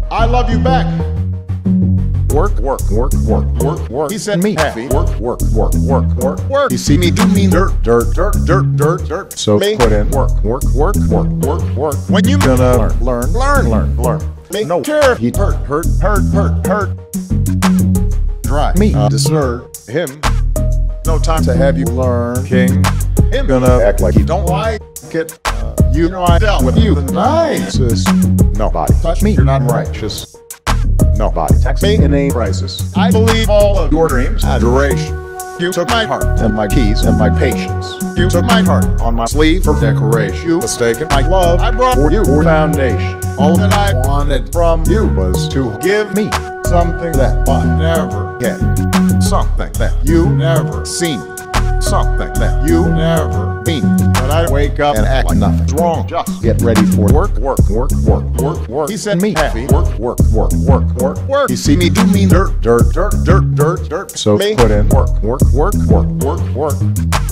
I love you back. Work, work, work, work, work, work. He said me happy. Work, work, work, work, work, work. You see me do mean dirt, Dirt, dirt, dirt, dirt, dirt. So Me. put in work, work, work, work, work, work. When you Gonna learn, Learn. learn. Make No care. He Hurt, hurt, hurt, hurt, hurt. Dry. me Desert. him No time to have you learn. King him. gonna act like you Don't like it. you know I dealt with you the night. Nicest. Nobody touch me. You're not righteous. Nobody tax me in a crisis. I believe all of Your dreams, adoration, you took my heart. and my keys and my patience. You took my heart. On my sleeve for decoration. You mistaken my love. I brought for you for foundation. all that I Wanted from you was to give me something that I never get, something that you never seen, something that you never mean. but I Wake up and act like nothing's wrong. Just Get ready for work, work, work, work, work, work. He said me happy. work, work, work, work, work, Work. You see me do mean dirt, dirt, dirt, dirt, dirt, dirt. So Me. put in work, work, work, work, work, work.